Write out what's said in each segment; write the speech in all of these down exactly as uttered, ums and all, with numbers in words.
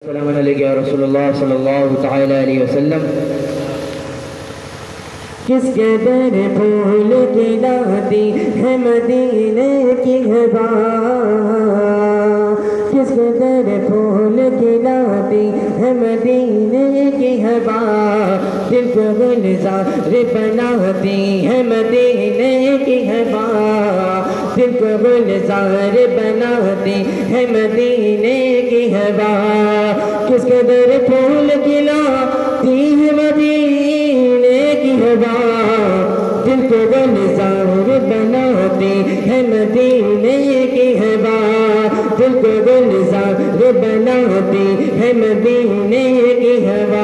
السلام علیکم یا رسول اللہ صلی اللہ تعالی علیہ وسلم۔ کس کے در پھول کھلاتی ہے مدینے کی ہوا، کس کے در پھول کھلاتی ہے مدینے کی ہوا، دل کو گلزار بناتی ہے مدینے کی ہوا، دل کو گلزار بناتی ہے مدینے کی ہوا، کس کے در پھول کھلاتی ہے مدینے کی ہوا، دل کو گلزار بناتی ہے مدینے کی ہوا، دل کو گلزار بناتی ہے مدینے کی ہوا،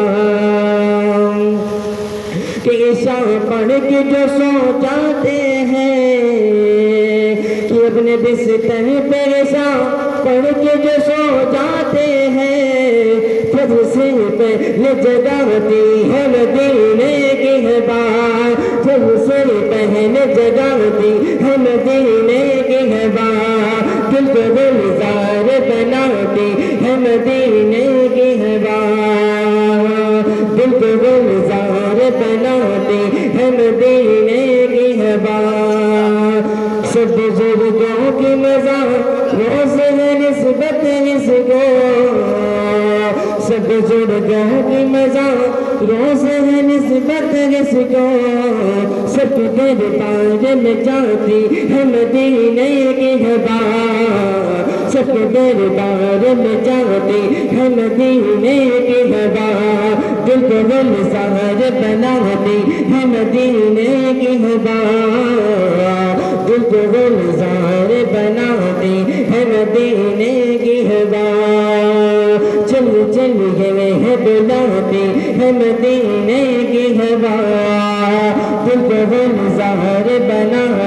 کہ عشاء پڑھ کے جو سو جاتے ہیں، کہ اپنے بستر پہ عشاء پڑھ کے جو سو جاتے ہیں، فجر سے پہلے جگاتی ہے مدینے کی ہوا، فجر سے پہلے جگاتی ہے مدینے کی ہوا، دل کو گلزار بناتی ہے مدینے کی ہوا، دل کو گلزار بناتی ہے مدینے کی ہوا، سب بزرگوں کی مزاروں سے ہے نسبت اس کو، سب بزرگوں کی مزاروں سے ہے نسبت اس کو، سب دربار میں جاتی ہے مدینے کی ہوا، سب دربار میں جاتی ہے مدینے کی ہوا، دل کو گلزار بناتی ہے مدینے کی ہوا، دل کو گلزار بناتی ہے مدینے کی ہوا، چل چل یہ بلاتی ہے مدینے کی ہوا، دل کو گلزار بناتی